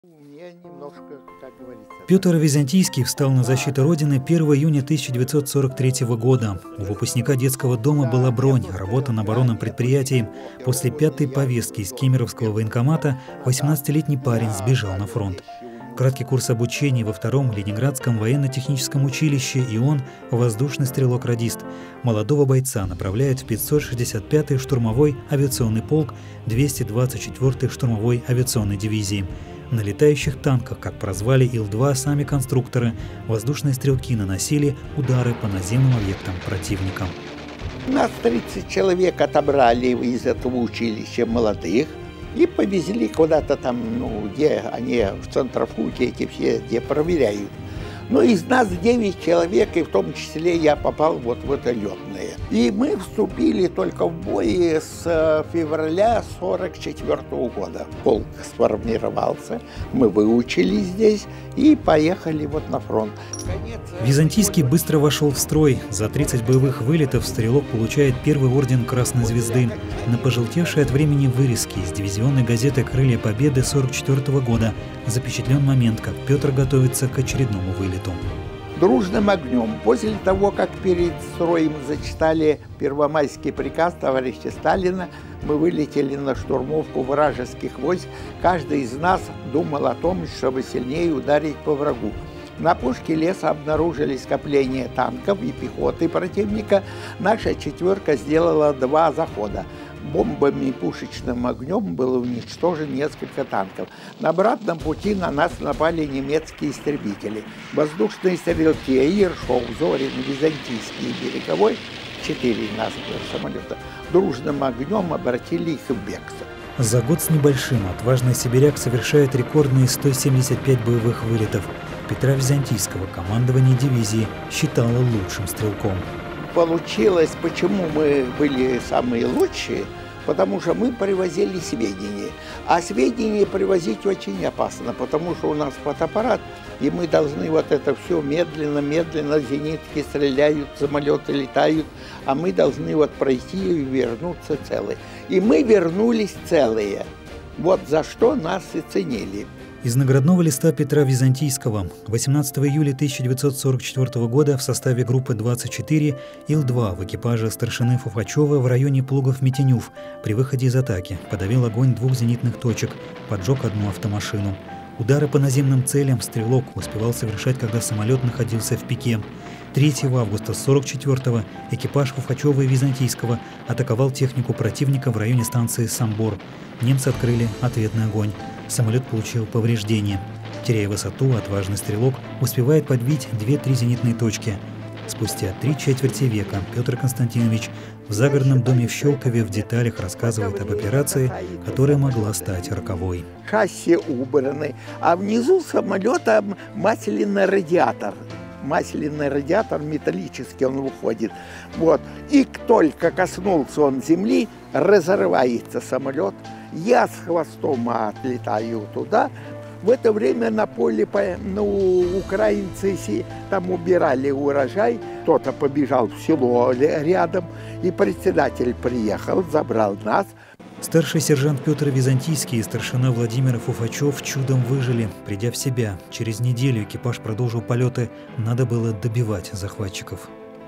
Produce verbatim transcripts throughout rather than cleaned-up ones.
Петр Византийский встал на защиту Родины первого июня тысяча девятьсот сорок третьего года. У выпускника детского дома была бронь, работа на оборонном предприятии. После пятой повестки из Кемеровского военкомата восемнадцатилетний парень сбежал на фронт. Краткий курс обучения во втором Ленинградском военно-техническом училище, и он – воздушный стрелок-радист. Молодого бойца направляют в пятьсот шестьдесят пятый штурмовой авиационный полк двести двадцать четвёртой штурмовой авиационной дивизии. На летающих танках, как прозвали Ил два сами конструкторы, воздушные стрелки наносили удары по наземным объектам противника. Нас тридцать человек отобрали из этого училища молодых и повезли куда-то там, ну, где они в центрофуге эти все, где проверяют. Ну, из нас девять человек, и в том числе я попал вот в это летное. И мы вступили только в бой с февраля сорок четвёртого года. Полк сформировался, мы выучились здесь и поехали вот на фронт. Византийский быстро вошел в строй. За тридцать боевых вылетов стрелок получает первый орден Красной Звезды. На пожелтевшей от времени вырезке из дивизионной газеты «Крылья Победы» сорок четвёртого года запечатлен момент, как Петр готовится к очередному вылету. Дружным огнем. После того, как перед строем зачитали первомайский приказ товарища Сталина, мы вылетели на штурмовку вражеских войск. Каждый из нас думал о том, чтобы сильнее ударить по врагу. На опушке леса обнаружили скопление танков и пехоты противника. Наша четверка сделала два захода. Бомбами и пушечным огнем было уничтожено несколько танков. На обратном пути на нас напали немецкие истребители. Воздушные стрелки Ершов, Зорин, Византийский и Береговой, четыре нас самолета, дружным огнем обратили их в бегство. За год с небольшим отважный сибиряк совершает рекордные сто семьдесят пять боевых вылетов. Петра Византийского командование дивизии считало лучшим стрелком. Получилось, почему мы были самые лучшие, потому что мы привозили сведения. А сведения привозить очень опасно, потому что у нас фотоаппарат, и мы должны вот это все медленно-медленно, зенитки стреляют, самолеты летают, а мы должны вот пройти и вернуться целые. И мы вернулись целые. Вот за что нас и ценили. Из наградного листа Петра Византийского. восемнадцатого июля тысяча девятьсот сорок четвёртого года в составе группы двадцать четыре Ил два в экипаже старшины Фуфачева в районе Плугов-Митенюв при выходе из атаки подавил огонь двух зенитных точек, поджег одну автомашину. Удары по наземным целям стрелок успевал совершать, когда самолет находился в пике. третьего августа сорок четвёртого экипаж Фуфачева и Византийского атаковал технику противника в районе станции Самбор. Немцы открыли ответный огонь. Самолет получил повреждения. Теряя высоту, отважный стрелок успевает подбить две-три зенитные точки. Спустя три четверти века Петр Константинович в загородном доме в Щелкове в деталях рассказывает об операции, которая могла стать роковой. Шасси убраны, а внизу самолета масляный радиатор. Масляный радиатор металлический, он выходит. Вот. И только коснулся он земли, разрывается самолет. Я с хвостом отлетаю туда. В это время на поле, ну, украинцы там убирали урожай. Кто-то побежал в село рядом, и председатель приехал, забрал нас. Старший сержант Петр Византийский и старшина Владимир Фуфачев чудом выжили, придя в себя. Через неделю экипаж продолжил полеты, надо было добивать захватчиков.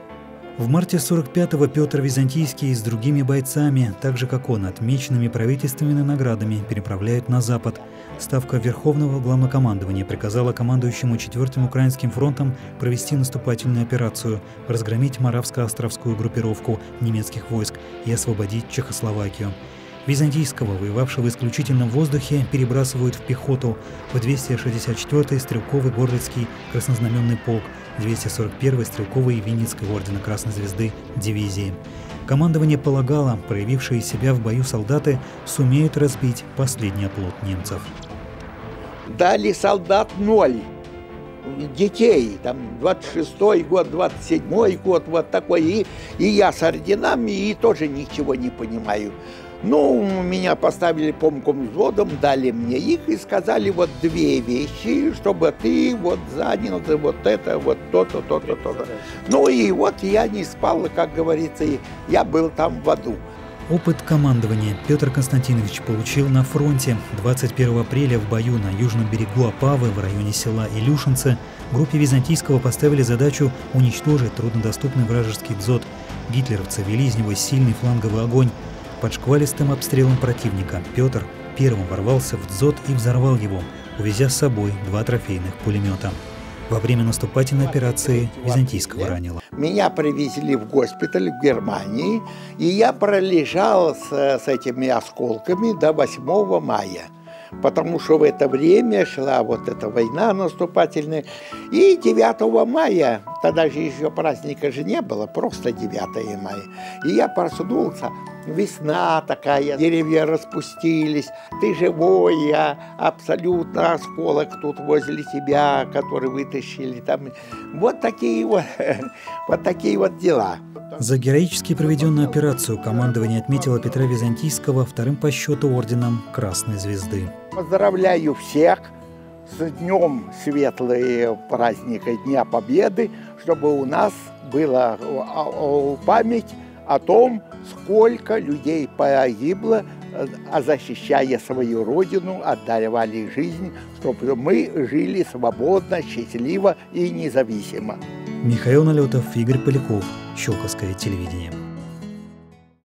В марте сорок пятого Петр Византийский с другими бойцами, так же как он, отмеченными правительственными наградами, переправляют на Запад. Ставка Верховного Главнокомандования приказала командующему четвёртым Украинским фронтом провести наступательную операцию, разгромить Моравско-Островскую группировку немецких войск и освободить Чехословакию. Византийского, воевавшего исключительно в воздухе, перебрасывают в пехоту в двести шестьдесят четвёртый стрелковый Горлицкий краснознаменный полк, двести сорок первый стрелковый Винницкой ордена Красной Звезды дивизии. Командование полагало, проявившие себя в бою солдаты сумеют разбить последний оплот немцев. Дали солдат ноль. Детей, там двадцать шестой год, двадцать седьмой год, вот такой, и, и я с орденами, и тоже ничего не понимаю. Ну, меня поставили помком взводом, дали мне их и сказали вот две вещи, чтобы ты вот занял вот это, вот то-то, то-то, то-то. Ну и вот я не спал, как говорится, я был там в аду. Опыт командования Петр Константинович получил на фронте. двадцать первого апреля в бою на южном берегу Опавы в районе села Илюшинце группе Византийского поставили задачу уничтожить труднодоступный вражеский дзот. Гитлеровцы вели из него сильный фланговый огонь. Под шквалистым обстрелом противника Петр первым ворвался в дзот и взорвал его, увезя с собой два трофейных пулемета. Во время наступательной операции Византийского ранило. Меня привезли в госпиталь в Германии, и я пролежал с, с этими осколками до восьмого мая. Потому что в это время шла вот эта война наступательная. И девятого мая, тогда же еще праздника же не было, просто девятого мая. И я проснулся, весна такая, деревья распустились, ты живой, я абсолютно осколок тут возле тебя, который вытащили. Там. Вот такие вот, вот такие вот дела. За героически проведенную операцию командование отметило Петра Византийского вторым по счету орденом Красной Звезды. Поздравляю всех с Днем Светлого праздника Дня Победы, чтобы у нас была память о том, сколько людей погибло, защищая свою родину, отдавали жизнь, чтобы мы жили свободно, счастливо и независимо. Михаил Налетов, Игорь Поляков, Щелковское телевидение.